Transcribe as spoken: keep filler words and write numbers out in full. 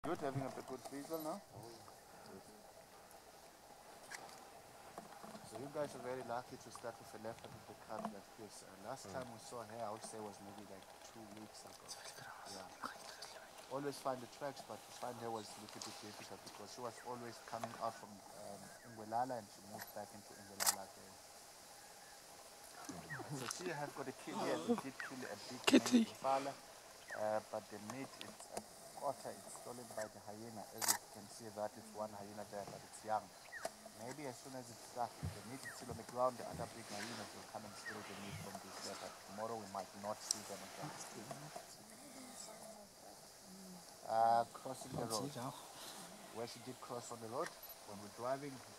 Good, having a good diesel now? So you guys are very lucky to start with a left-handed cut like this. Uh, last time we saw her, I would say was maybe like two weeks ago. Yeah. Always find the tracks, but to find her was a little bit difficult because she was always coming out from um, Ingwelala and she moved back into Ingwelala again. So she has got a kill here. They did kill a big Kitty. male impala, uh, but the meat is a quarter. It's stolen by the hyena. As you can see, that it's one hyena there, but it's young. Maybe as soon as it's stuck, the meat is still on the ground, the other big hyenas will come and steal the meat from this there, but tomorrow we might not see them again. Uh, crossing the road. Where she did cross on the road, when we're driving,